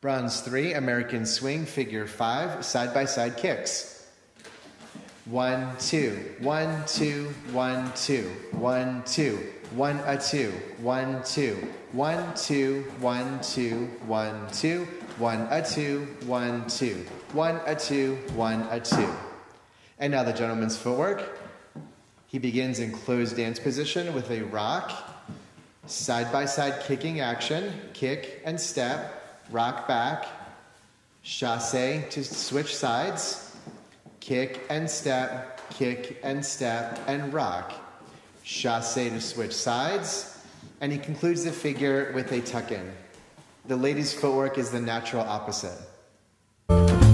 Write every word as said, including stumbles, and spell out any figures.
Bronze three, American swing, figure five, side-by-side kicks. One, two, one, two, one, two, one, two, one, a two, one, two, one, two, one, two, one, two, one, a two, one, two, one, a two, one, a two. And now the gentleman's footwork. He begins in closed dance position with a rock, side-by-side kicking action, kick and step, rock back, chassé to switch sides, kick and step, kick and step, and rock. Chassé to switch sides, and he concludes the figure with a tuck-in. The lady's footwork is the natural opposite.